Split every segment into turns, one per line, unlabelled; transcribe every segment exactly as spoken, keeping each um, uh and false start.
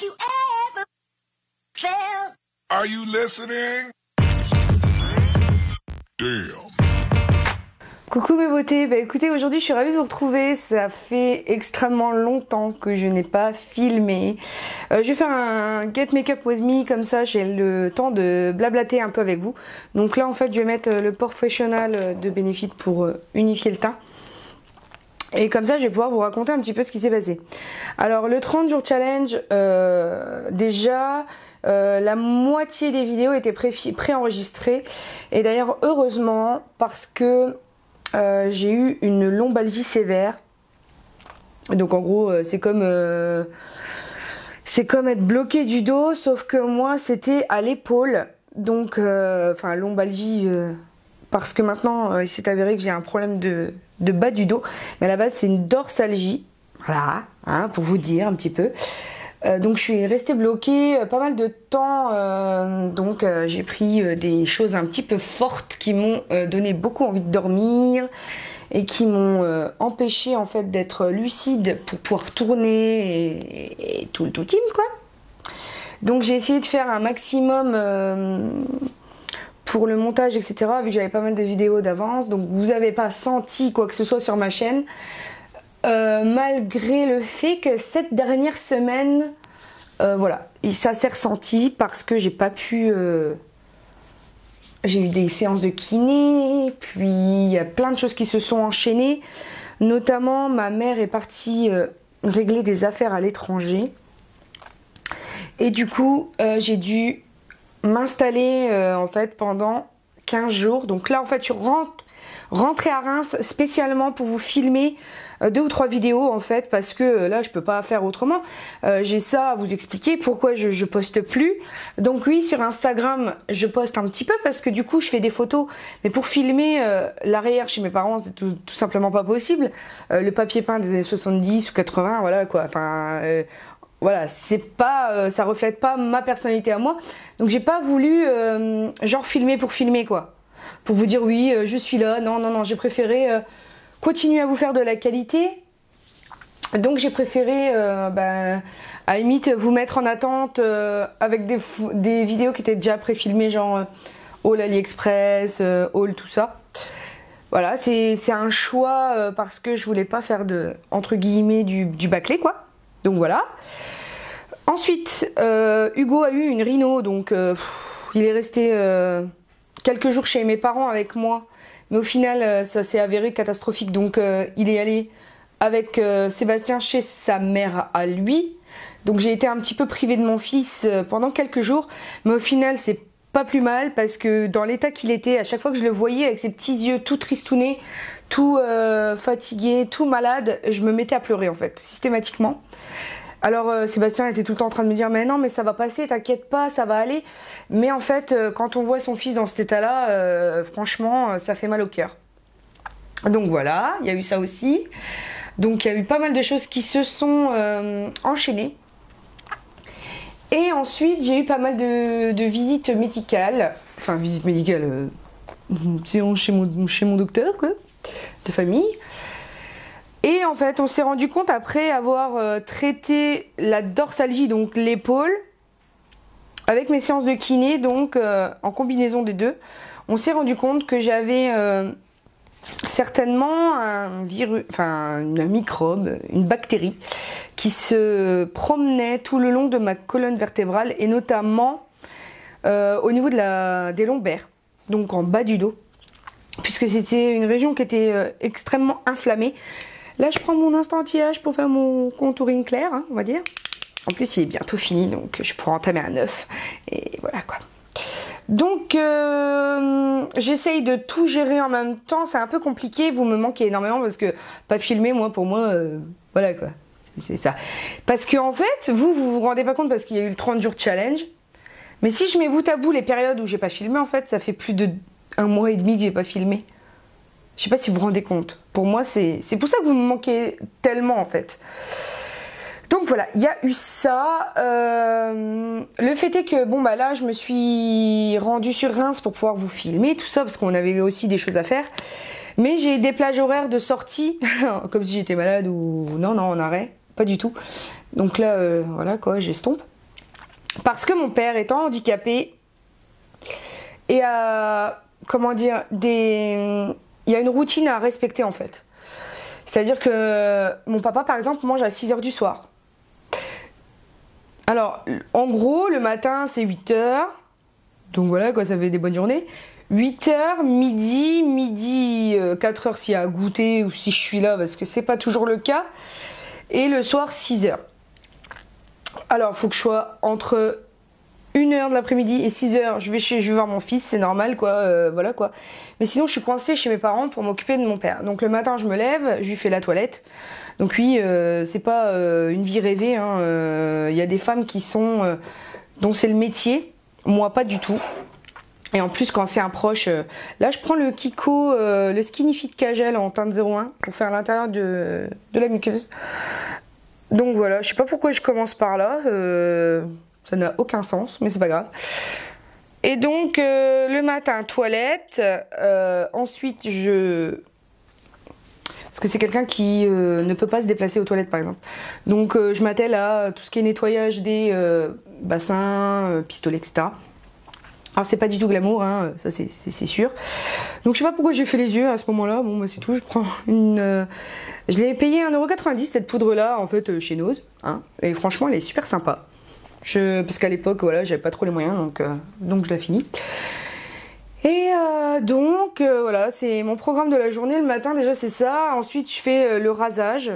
you ever felt.
Are you listening? Damn.
Coucou mes beautés, bah écoutez, aujourd'hui je suis ravie de vous retrouver. Ça fait extrêmement longtemps que je n'ai pas filmé. Euh, je vais faire un get make-up with me, comme ça j'ai le temps de blablater un peu avec vous. Donc là en fait je vais mettre le Professional de Benefit pour unifier le teint. Et comme ça je vais pouvoir vous raconter un petit peu ce qui s'est passé. Alors le trente jours challenge, euh, déjà euh, la moitié des vidéos étaient pré-enregistrées. Et d'ailleurs heureusement, parce que Euh, j'ai eu une lombalgie sévère. Donc en gros euh, c'est comme euh, c'est comme être bloqué du dos, sauf que moi c'était à l'épaule. Donc euh, enfin lombalgie euh, parce que maintenant euh, il s'est avéré que j'ai un problème de, de bas du dos. Mais à la base c'est une dorsalgie. Voilà, hein, pour vous dire un petit peu. Euh, donc je suis restée bloquée euh, pas mal de temps, euh, donc euh, j'ai pris euh, des choses un petit peu fortes qui m'ont euh, donné beaucoup envie de dormir et qui m'ont euh, empêché en fait d'être lucide pour pouvoir tourner et, et tout le tout team quoi. Donc j'ai essayé de faire un maximum euh, pour le montage etc, vu que j'avais pas mal de vidéos d'avance, donc vous n'avez pas senti quoi que ce soit sur ma chaîne. Euh, malgré le fait que cette dernière semaine, euh, voilà, et ça s'est ressenti parce que j'ai pas pu. Euh, j'ai eu des séances de kiné, puis il y a plein de choses qui se sont enchaînées. Notamment, ma mère est partie euh, régler des affaires à l'étranger. Et du coup, euh, j'ai dû m'installer euh, en fait pendant quinze jours. Donc là, en fait, je rentre. Rentrer à Reims spécialement pour vous filmer euh, deux ou trois vidéos en fait, parce que euh, là je peux pas faire autrement. Euh, j'ai ça à vous expliquer pourquoi je, je poste plus. Donc oui, sur Instagram je poste un petit peu parce que du coup je fais des photos, mais pour filmer euh, l'arrière chez mes parents c'est tout, tout simplement pas possible. Euh, le papier peint des années soixante-dix ou quatre-vingts, voilà quoi. Enfin euh, voilà, c'est pas, euh, ça reflète pas ma personnalité à moi. Donc j'ai pas voulu euh, genre filmer pour filmer quoi. Pour vous dire oui, euh, je suis là. Non, non, non, j'ai préféré euh, continuer à vous faire de la qualité. Donc j'ai préféré, euh, bah, à la limite, vous mettre en attente euh, avec des, des vidéos qui étaient déjà pré-filmées, genre euh, Haul AliExpress, euh, Haul, tout ça. Voilà, c'est un choix euh, parce que je voulais pas faire de, entre guillemets, du, du bâclé, quoi. Donc voilà. Ensuite, euh, Hugo a eu une rhino, donc euh, pff, il est resté... Euh, quelques jours chez mes parents avec moi, mais au final euh, ça s'est avéré catastrophique, donc euh, il est allé avec euh, Sébastien chez sa mère à lui, donc j'ai été un petit peu privée de mon fils euh, pendant quelques jours, mais au final c'est pas plus mal parce que dans l'état qu'il était, à chaque fois que je le voyais avec ses petits yeux tout tristounés, tout euh, fatigué, tout malade, je me mettais à pleurer en fait, systématiquement. Alors euh, Sébastien était tout le temps en train de me dire mais non mais ça va passer, t'inquiète pas, ça va aller. Mais en fait euh, quand on voit son fils dans cet état là, euh, franchement euh, ça fait mal au cœur. Donc voilà, il y a eu ça aussi. Donc il y a eu pas mal de choses qui se sont euh, enchaînées. Et ensuite j'ai eu pas mal de, de visites médicales. Enfin visites médicales, euh, séance chez mon, chez mon docteur quoi, de famille. Et en fait, on s'est rendu compte après avoir euh, traité la dorsalgie, donc l'épaule, avec mes séances de kiné, donc euh, en combinaison des deux, on s'est rendu compte que j'avais euh, certainement un virus, enfin un microbe, une bactérie, qui se promenait tout le long de ma colonne vertébrale et notamment euh, au niveau de la, des lombaires, donc en bas du dos, puisque c'était une région qui était euh, extrêmement inflammée. Là, je prends mon instant anti-âge pour faire mon contouring clair, hein, on va dire. En plus, il est bientôt fini, donc je pourrai entamer un neuf. Et voilà quoi. Donc, euh, j'essaye de tout gérer en même temps. C'est un peu compliqué, vous me manquez énormément parce que pas filmer, moi, pour moi, euh, voilà quoi. C'est ça. Parce que en fait, vous, vous vous rendez pas compte parce qu'il y a eu le trente jours challenge. Mais si je mets bout à bout les périodes où j'ai pas filmé, en fait, ça fait plus de un mois et demi que j'ai pas filmé. Je sais pas si vous vous rendez compte. Pour moi, c'est pour ça que vous me manquez tellement, en fait. Donc voilà, il y a eu ça. Euh, le fait est que, bon, bah là, je me suis rendue sur Reims pour pouvoir vous filmer, tout ça, parce qu'on avait aussi des choses à faire. Mais j'ai des plages horaires de sortie, comme si j'étais malade ou... Non, non, en arrêt, pas du tout. Donc là, euh, voilà, quoi, j'estompe. Parce que mon père étant handicapé et à, comment dire, des, il y a une routine à respecter en fait. C'est-à-dire que mon papa par exemple mange à six heures du soir. Alors en gros le matin c'est huit heures, donc voilà quoi, ça fait des bonnes journées. huit heures, midi, midi, euh, quatre heures s'il y a à goûter ou si je suis là parce que c'est pas toujours le cas. Et le soir six heures. Alors il faut que je sois entre une heure de l'après-midi et six heures, je vais chez, je vais voir mon fils, c'est normal quoi, euh, voilà quoi. Mais sinon je suis coincée chez mes parents pour m'occuper de mon père. Donc le matin je me lève, je lui fais la toilette. Donc oui, euh, c'est pas euh, une vie rêvée, hein. Euh, y a des femmes qui sont, euh, dont c'est le métier, moi pas du tout. Et en plus quand c'est un proche, euh, là je prends le Kiko, euh, le Skinny Fit Kagel en teinte zéro un pour faire l'intérieur de, de la muqueuse. Donc voilà, je sais pas pourquoi je commence par là, euh, ça n'a aucun sens, mais c'est pas grave. Et donc euh, le matin toilette, euh, ensuite je... Parce que c'est quelqu'un qui euh, ne peut pas se déplacer aux toilettes par exemple. Donc euh, je m'attelle à tout ce qui est nettoyage des euh, bassins, euh, pistolets, et cetera. Alors c'est pas du tout glamour, hein, ça c'est sûr. Donc je sais pas pourquoi j'ai fait les yeux à ce moment-là. Bon bah c'est tout, je prends une... Euh, je l'ai payé un euro quatre-vingt-dix cette poudre-là en fait euh, chez Nose. Hein, et franchement elle est super sympa. Je, parce qu'à l'époque voilà j'avais pas trop les moyens donc, euh, donc je la finis. Et euh, donc euh, voilà c'est mon programme de la journée. Le matin déjà c'est ça. Ensuite je fais euh, le rasage.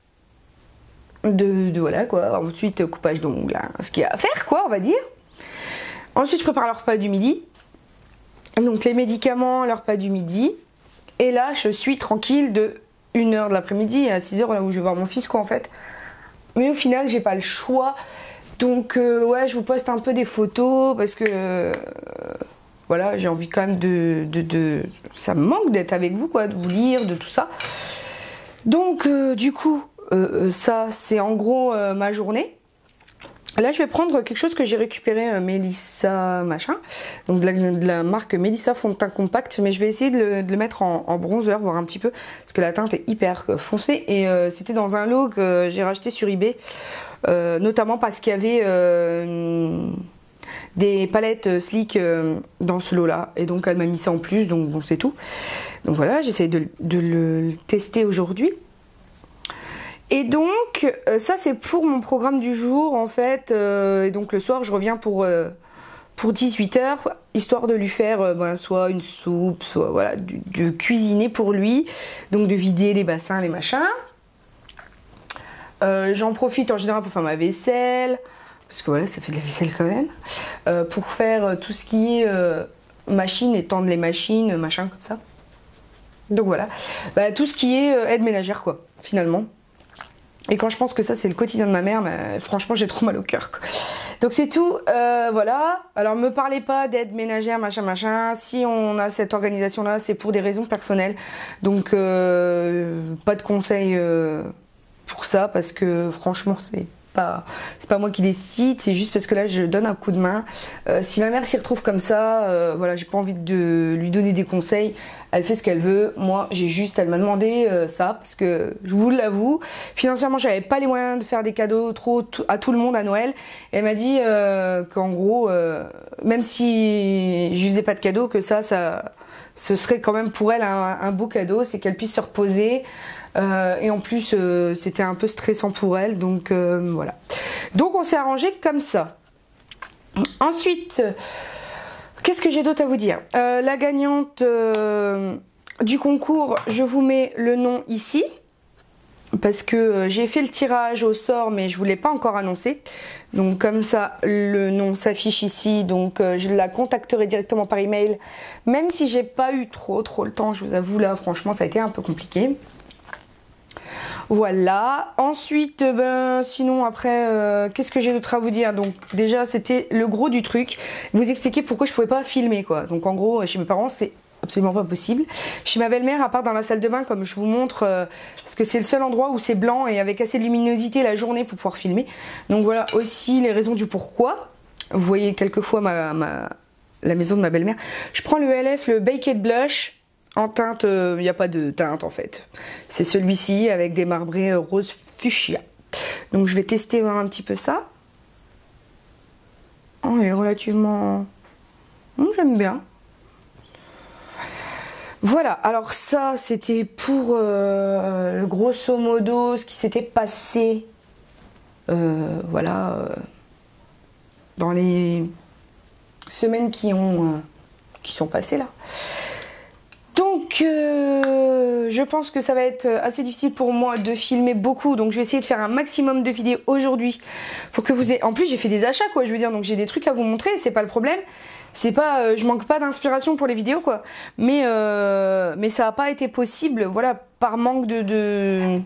De, de voilà quoi. Ensuite coupage d'ongles, hein, ce qu'il y a à faire quoi on va dire. Ensuite, je prépare le repas du midi. Donc, les médicaments, le repas du midi. Et là, je suis tranquille de une heure de l'après-midi à six heures, là où je vais voir mon fils, quoi, en fait. Mais au final, j'ai pas le choix. Donc, euh, ouais, je vous poste un peu des photos parce que, euh, voilà, j'ai envie quand même de, de, de... Ça me manque d'être avec vous, quoi, de vous lire, de tout ça. Donc, euh, du coup, euh, ça, c'est en gros euh, ma journée. Là, je vais prendre quelque chose que j'ai récupéré, euh, Melissa machin, donc de la, de la marque Melissa fond de teint compact, mais je vais essayer de le, de le mettre en, en bronzer, voir un petit peu, parce que la teinte est hyper foncée, et euh, c'était dans un lot que j'ai racheté sur eBay, euh, notamment parce qu'il y avait euh, des palettes Sleek euh, dans ce lot-là, et donc elle m'a mis ça en plus, donc bon, c'est tout. Donc voilà, j'essaie de, de le tester aujourd'hui. Et donc, euh, ça c'est pour mon programme du jour en fait. Euh, et donc le soir, je reviens pour, euh, pour dix-huit heures, histoire de lui faire euh, ben, soit une soupe, soit voilà, de, de cuisiner pour lui. Donc de vider les bassins, les machins. Euh, J'en profite en général pour faire ma vaisselle. Parce que voilà, ça fait de la vaisselle quand même. Euh, pour faire tout ce qui est euh, machine, étendre les machines, machin comme ça. Donc voilà. Bah, tout ce qui est euh, aide ménagère quoi, finalement. Et quand je pense que ça c'est le quotidien de ma mère, bah, franchement j'ai trop mal au cœur. Donc c'est tout, euh, voilà. Alors me parlez pas d'aide ménagère, machin machin. Si on a cette organisation là, c'est pour des raisons personnelles. Donc euh, pas de conseils euh, pour ça parce que franchement c'est pas, c'est pas moi qui décide. C'est juste parce que là je donne un coup de main. Euh, si ma mère s'y retrouve comme ça, euh, voilà, j'ai pas envie de lui donner des conseils. Elle fait ce qu'elle veut. Moi, j'ai juste, elle m'a demandé euh, ça parce que je vous l'avoue, financièrement, j'avais pas les moyens de faire des cadeaux trop à tout le monde à Noël. Et elle m'a dit euh, qu'en gros, euh, même si je lui faisais pas de cadeaux, que ça, ça, ce serait quand même pour elle un, un beau cadeau, c'est qu'elle puisse se reposer. Euh, et en plus, euh, c'était un peu stressant pour elle, donc euh, voilà. Donc on s'est arrangé comme ça. Ensuite. Qu'est-ce que j'ai d'autre à vous dire? euh, La gagnante euh, du concours, je vous mets le nom ici. Parce que euh, j'ai fait le tirage au sort, mais je ne vous l'ai pas encore annoncé. Donc comme ça, le nom s'affiche ici. Donc euh, je la contacterai directement par email. Même si j'ai pas eu trop trop le temps, je vous avoue, là, franchement, ça a été un peu compliqué. Voilà. Ensuite, ben, sinon après, euh, qu'est-ce que j'ai d'autre à vous dire? Donc déjà, c'était le gros du truc. Vous expliquer pourquoi je pouvais pas filmer quoi. Donc en gros, chez mes parents, c'est absolument pas possible. Chez ma belle-mère, à part dans la salle de bain, comme je vous montre, euh, parce que c'est le seul endroit où c'est blanc et avec assez de luminosité la journée pour pouvoir filmer. Donc voilà aussi les raisons du pourquoi. Vous voyez quelquefois ma, ma, la maison de ma belle-mère. Je prends le L F, le Baked Blush. En teinte, il euh, n'y a pas de teinte en fait. C'est celui-ci avec des marbrés euh, rose fuchsia. Donc je vais tester voir un petit peu ça. Oh, il est relativement... Oh, j'aime bien. Voilà, alors ça c'était pour euh, grosso modo ce qui s'était passé euh, voilà euh, dans les semaines qui ont euh, qui sont passées là. Donc euh, je pense que ça va être assez difficile pour moi de filmer beaucoup, donc je vais essayer de faire un maximum de vidéos aujourd'hui pour que vous ayez... En plus j'ai fait des achats quoi, je veux dire, donc j'ai des trucs à vous montrer, c'est pas le problème. C'est pas, euh, je manque pas d'inspiration pour les vidéos quoi, mais euh, mais ça n'a pas été possible, voilà, par manque de, de...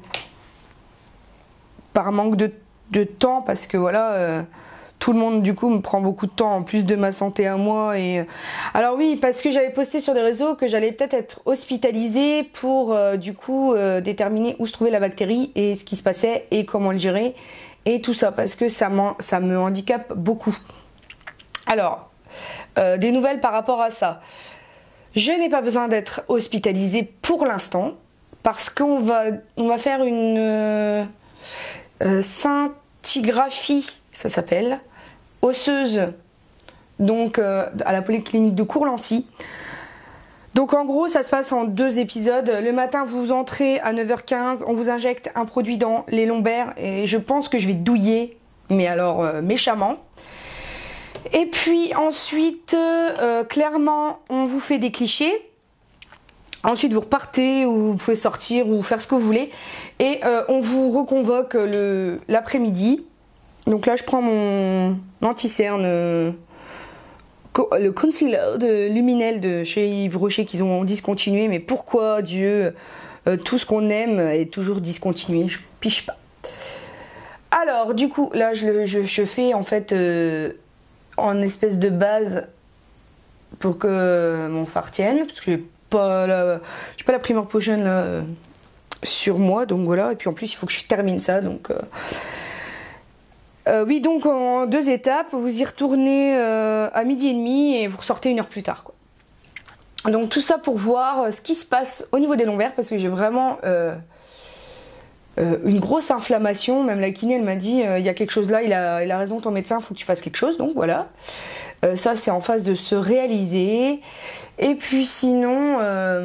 par manque de, de temps, parce que voilà, euh, tout le monde du coup me prend beaucoup de temps en plus de ma santé à moi. Et alors oui, parce que j'avais posté sur les réseaux que j'allais peut-être être hospitalisée pour euh, du coup euh, déterminer où se trouvait la bactérie et ce qui se passait et comment le gérer et tout ça, parce que ça, ça me handicape beaucoup. Alors Euh, des nouvelles par rapport à ça. Je n'ai pas besoin d'être hospitalisée pour l'instant, parce qu'on va, on va faire une euh, euh, scintigraphie, ça s'appelle, osseuse, donc euh, à la polyclinique de Courlancy. Donc en gros ça se passe en deux épisodes. Le matin vous entrez à neuf heures quinze, on vous injecte un produit dans les lombaires et je pense que je vais douiller, mais alors euh, méchamment. Et puis ensuite, euh, clairement, on vous fait des clichés. Ensuite, vous repartez ou vous pouvez sortir ou faire ce que vous voulez. Et euh, on vous reconvoque l'après-midi. Donc là, je prends mon anti-cerne, euh, le concealer de Luminel de chez Yves Rocher qu'ils ont discontinué. Mais pourquoi, Dieu, euh, tout ce qu'on aime est toujours discontinué? Je piche pas. Alors, du coup, là, je, je, je fais en fait... Euh, en espèce de base pour que mon fard tienne, parce que j'ai pas la, j'ai pas la Primer Potion là, sur moi, donc voilà. Et puis en plus il faut que je termine ça, donc euh... Euh, oui, donc en deux étapes, vous y retournez euh, à midi et demi et vous ressortez une heure plus tard quoi. Donc tout ça pour voir ce qui se passe au niveau des lombaires, parce que j'ai vraiment euh, euh, une grosse inflammation. Même la kiné elle m'a dit il euh, y a quelque chose là, il a, il a raison ton médecin, il faut que tu fasses quelque chose, donc voilà. Euh, ça c'est en phase de se réaliser. Et puis sinon euh...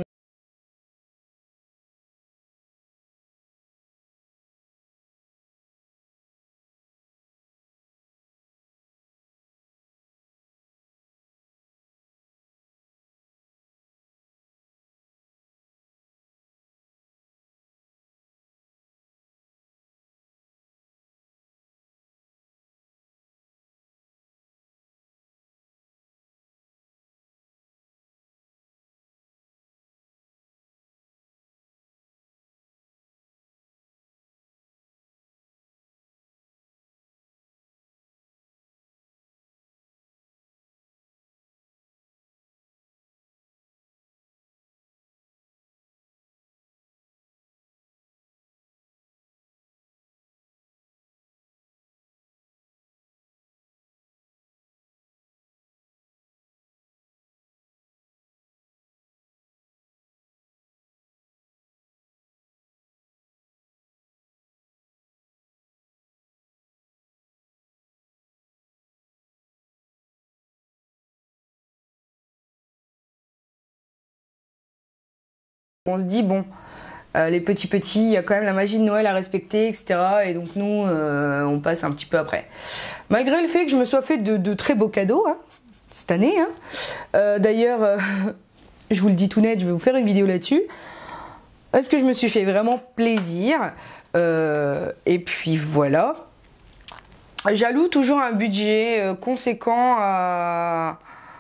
on se dit bon, euh, les petits petits, il y a quand même la magie de Noël à respecter, et cetera. Et donc nous, euh, on passe un petit peu après. Malgré le fait que je me sois fait de, de très beaux cadeaux hein, cette année. Hein. Euh, D'ailleurs, euh, je vous le dis tout net, je vais vous faire une vidéo là-dessus. Est-ce que je me suis fait vraiment plaisir euh, et puis voilà. J'alloue toujours un budget euh, conséquent à...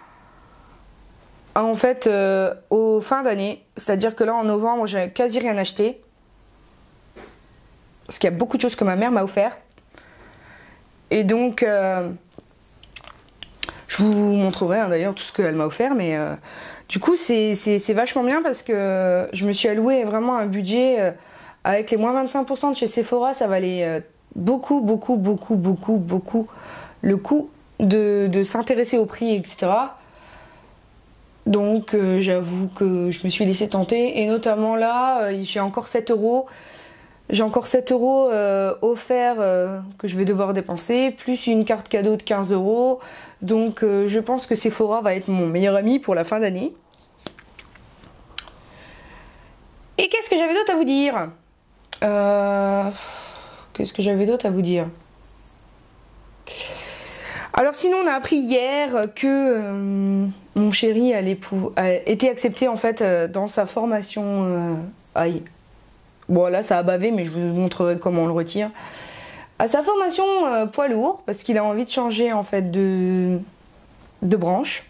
en fait euh, aux fins d'année, c'est-à-dire que là en novembre j'ai quasi rien acheté parce qu'il y a beaucoup de choses que ma mère m'a offert et donc euh, je vous montrerai hein, d'ailleurs tout ce qu'elle m'a offert, mais euh, du coup c'est vachement bien parce que je me suis alloué vraiment un budget euh, avec les moins vingt-cinq pour cent de chez Sephora, ça valait euh, beaucoup beaucoup beaucoup beaucoup beaucoup le coup de, de s'intéresser au prix, etc. Donc euh, j'avoue que je me suis laissée tenter, et notamment là euh, j'ai encore sept euros J'ai encore sept euros euh, offerts euh, que je vais devoir dépenser, plus une carte cadeau de quinze euros. Donc euh, je pense que Sephora va être mon meilleur ami pour la fin d'année. Et qu'est-ce que j'avais d'autre à vous dire euh... Qu'est-ce que j'avais d'autre à vous dire Alors sinon on a appris hier que euh, mon chéri allait pou... a été accepté en fait euh, dans sa formation... Euh... Aïe. Bon là ça a bavé mais je vous montrerai comment on le retire. À sa formation euh, poids lourd parce qu'il a envie de changer en fait de, de branche.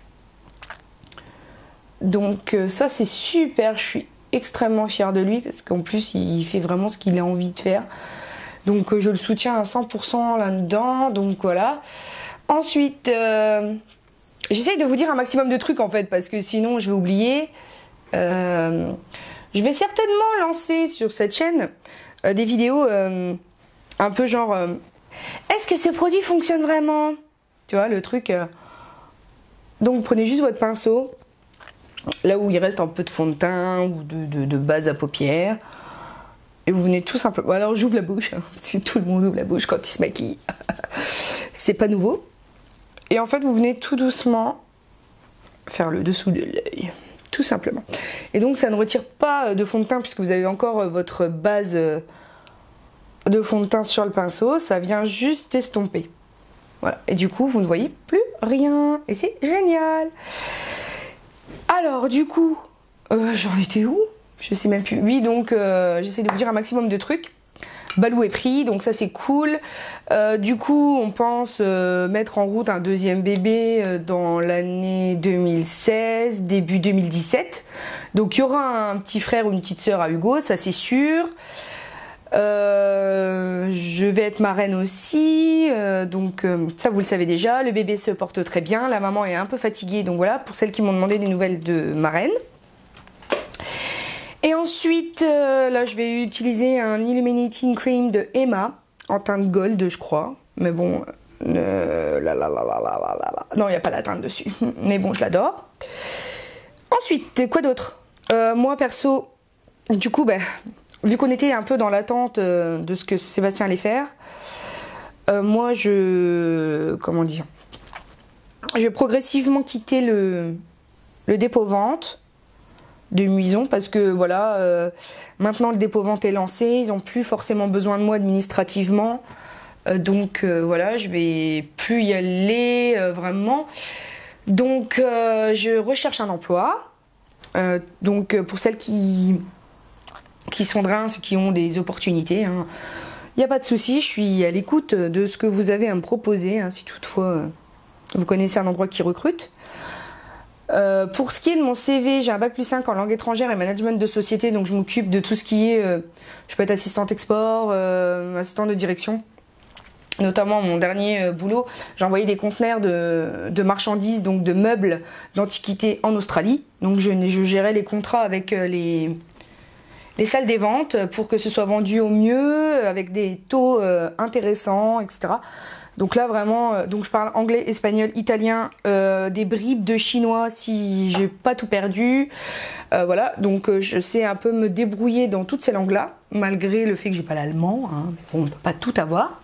Donc euh, ça c'est super, je suis extrêmement fière de lui parce qu'en plus il fait vraiment ce qu'il a envie de faire. Donc euh, je le soutiens à cent pour cent là-dedans, donc voilà. Ensuite, euh, j'essaye de vous dire un maximum de trucs en fait parce que sinon je vais oublier. Euh, je vais certainement lancer sur cette chaîne euh, des vidéos euh, un peu genre euh, est-ce que ce produit fonctionne vraiment? Tu vois le truc. Euh... Donc prenez juste votre pinceau. Là où il reste un peu de fond de teint ou de, de, de base à paupières. Et vous venez tout simplement... Alors j'ouvre la bouche. Hein, parce que tout le monde ouvre la bouche quand il se maquille. C'est pas nouveau. Et en fait vous venez tout doucement faire le dessous de l'œil. Tout simplement. Et donc ça ne retire pas de fond de teint puisque vous avez encore votre base de fond de teint sur le pinceau. Ça vient juste estomper. Voilà. Et du coup vous ne voyez plus rien. Et c'est génial. Alors du coup, euh, j'en étais où? Je sais même plus. Oui, donc euh, j'essaie de vous dire un maximum de trucs. Balou est pris, donc ça c'est cool. Euh, du coup, on pense euh, mettre en route un deuxième bébé euh, dans l'année deux mille seize, début deux mille dix-sept. Donc il y aura un petit frère ou une petite sœur à Hugo, ça c'est sûr. Euh, je vais être marraine aussi, euh, donc euh, ça vous le savez déjà. Le bébé se porte très bien, la maman est un peu fatiguée, donc voilà, pour celles qui m'ont demandé des nouvelles de marraine. Et ensuite, euh, là je vais utiliser un Illuminating Cream de Emma, en teinte gold je crois, mais bon, euh, là, là, là, là, là, là, là. Non il n'y a pas la teinte dessus, mais bon je l'adore. Ensuite, quoi d'autre? euh, Moi perso, du coup, ben... vu qu'on était un peu dans l'attente euh, de ce que Sébastien allait faire, euh, moi je... comment dire je vais progressivement quitter le, le dépôt-vente de Muison parce que voilà, euh, maintenant le dépôt-vente est lancé, ils n'ont plus forcément besoin de moi administrativement. Euh, donc euh, voilà, je vais plus y aller euh, vraiment. Donc euh, je recherche un emploi. Euh, donc pour celles qui... qui sont de Reims, qui ont des opportunités, il hein. n'y a pas de souci, je suis à l'écoute de ce que vous avez à me proposer, hein, si toutefois euh, vous connaissez un endroit qui recrute. Euh, pour ce qui est de mon C V, j'ai un bac plus cinq en langue étrangère et management de société, donc je m'occupe de tout ce qui est, euh, je peux être assistante export, euh, assistante de direction. Notamment mon dernier euh, boulot, j'ai envoyé des conteneurs de, de marchandises, donc de meubles d'antiquité en Australie. Donc je, je gérais les contrats avec euh, les... les salles des ventes pour que ce soit vendu au mieux avec des taux euh, intéressants, et cetera. Donc là vraiment, euh, donc je parle anglais, espagnol, italien, euh, des bribes de chinois si j'ai pas tout perdu. Euh, voilà, donc euh, je sais un peu me débrouiller dans toutes ces langues-là, malgré le fait que j'ai pas l'allemand. Hein, mais bon, on peut pas tout avoir.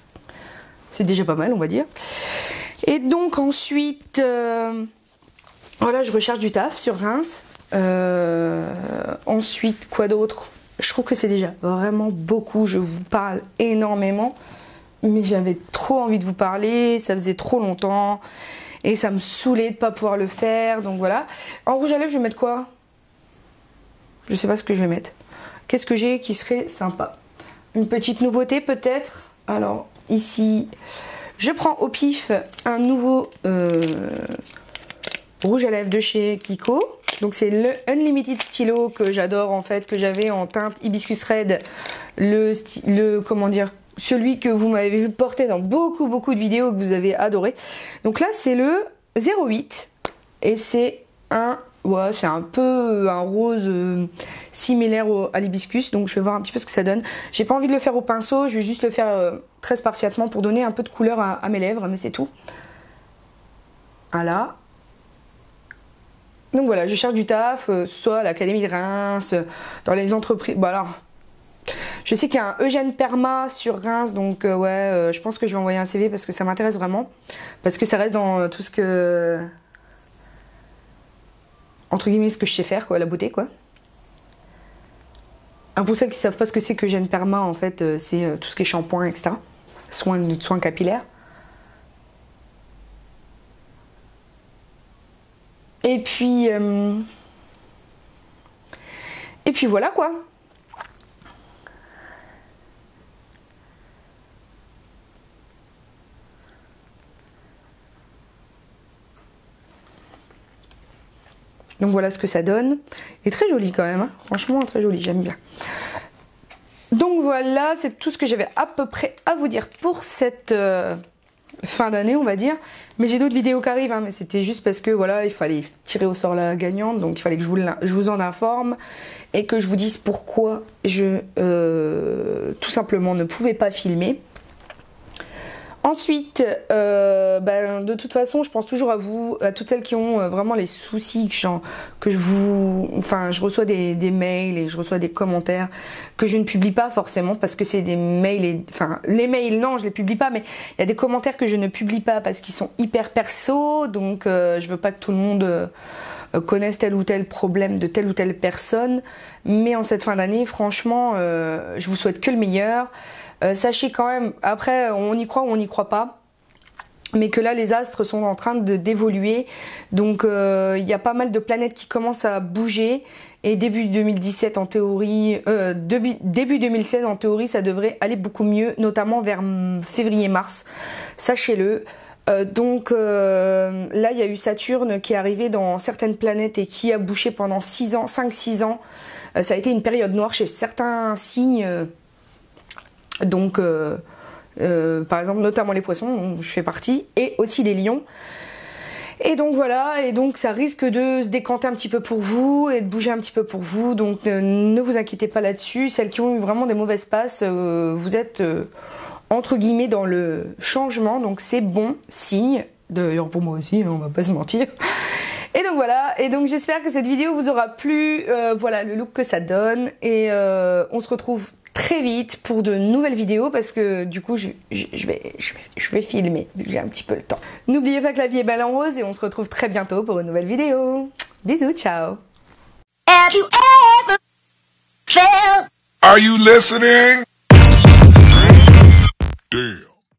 C'est déjà pas mal, on va dire. Et donc ensuite, euh, voilà, je recherche du taf sur Reims. Euh, ensuite, quoi d'autre? Je trouve que c'est déjà vraiment beaucoup. Je vous parle énormément, mais j'avais trop envie de vous parler. Ça faisait trop longtemps et ça me saoulait de pas pouvoir le faire. Donc voilà. En rouge à lèvres, je vais mettre quoi? Je sais pas ce que je vais mettre. Qu'est-ce que j'ai qui serait sympa? Une petite nouveauté peut-être. Alors ici, je prends au pif un nouveau euh, rouge à lèvres de chez Kiko. Donc c'est le Unlimited Stylo que j'adore en fait, que j'avais en teinte Hibiscus Red, le, le comment dire, celui que vous m'avez vu porter dans beaucoup beaucoup de vidéos que vous avez adoré. Donc là c'est le zéro huit et c'est un, ouais, c'est un peu un rose euh, similaire au, à l'hibiscus, donc je vais voir un petit peu ce que ça donne. J'ai pas envie de le faire au pinceau, je vais juste le faire euh, très spartiatement pour donner un peu de couleur à, à mes lèvres, mais c'est tout. Voilà. Donc voilà, je cherche du taf, euh, soit à l'Académie de Reims, dans les entreprises. Bon alors, Je sais qu'il y a un Eugène Perma sur Reims, donc euh, ouais, euh, je pense que je vais envoyer un C V parce que ça m'intéresse vraiment. Parce que ça reste dans euh, tout ce que... Entre guillemets, ce que je sais faire, quoi, la beauté, quoi. Alors pour ceux qui ne savent pas ce que c'est qu'Eugène Perma, en fait, euh, c'est euh, tout ce qui est shampoing, et cetera. Soins, soins capillaires. Et puis... Euh... Et puis voilà, quoi. Donc voilà ce que ça donne. Et très joli quand même, hein. Franchement très joli, j'aime bien. Donc voilà, c'est tout ce que j'avais à peu près à vous dire pour cette euh, fin d'année, on va dire. Mais j'ai d'autres vidéos qui arrivent, hein, mais c'était juste parce que voilà, il fallait tirer au sort la gagnante, donc il fallait que je vous, je vous en informe et que je vous dise pourquoi je euh, tout simplement ne pouvais pas filmer. Ensuite, euh, ben, de toute façon, je pense toujours à vous, à toutes celles qui ont euh, vraiment les soucis, que, genre, que je vous, enfin, je reçois des, des mails et je reçois des commentaires que je ne publie pas forcément parce que c'est des mails, et, enfin, les mails, non, je les publie pas, mais il y a des commentaires que je ne publie pas parce qu'ils sont hyper perso, donc euh, je veux pas que tout le monde euh, connaisse tel ou tel problème de telle ou telle personne. Mais en cette fin d'année, franchement, euh, je vous souhaite que le meilleur. Euh, sachez quand même, après on y croit ou on n'y croit pas, mais que là les astres sont en train de d'évoluer, donc il euh, y a pas mal de planètes qui commencent à bouger, et début deux mille dix-sept en théorie, euh, début, début deux mille seize en théorie ça devrait aller beaucoup mieux, notamment vers février-mars, sachez-le. Euh, donc euh, là il y a eu Saturne qui est arrivé dans certaines planètes et qui a bouché pendant six ans, cinq six ans, euh, ça a été une période noire chez certains signes. euh, Donc, euh, euh, par exemple, notamment les poissons, dont je fais partie, et aussi les lions. Et donc voilà, et donc ça risque de se décanter un petit peu pour vous et de bouger un petit peu pour vous. Donc euh, ne vous inquiétez pas là-dessus. Celles qui ont eu vraiment des mauvaises passes, euh, vous êtes euh, entre guillemets dans le changement, donc c'est bon signe. D'ailleurs pour moi aussi, on va pas se mentir. Et donc voilà, et donc j'espère que cette vidéo vous aura plu. Euh, voilà le look que ça donne, et euh, on se retrouve très vite pour de nouvelles vidéos parce que du coup je, je, je, vais, je, vais, je vais filmer vu que j'ai un petit peu le temps. N'oubliez pas que la vie est belle en rose et on se retrouve très bientôt pour une nouvelle vidéo. Bisous, ciao.
Have you ever felt?
Are you listening? Damn.